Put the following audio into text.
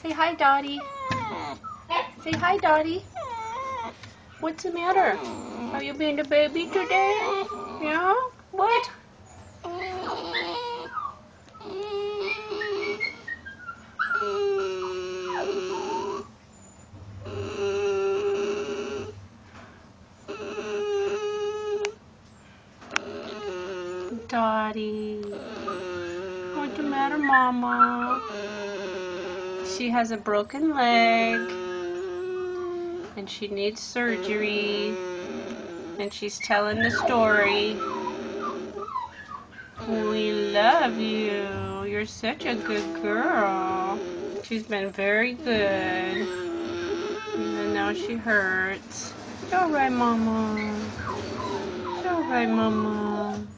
Say hi, Dottie. Say hi, Dottie. What's the matter? Are you being a baby today? Yeah? What? Dottie. What's the matter, Mama? She has a broken leg. And she needs surgery. And she's telling the story. We love you. You're such a good girl. She's been very good. Even though she hurts. It's alright, Mama. It's alright, Mama.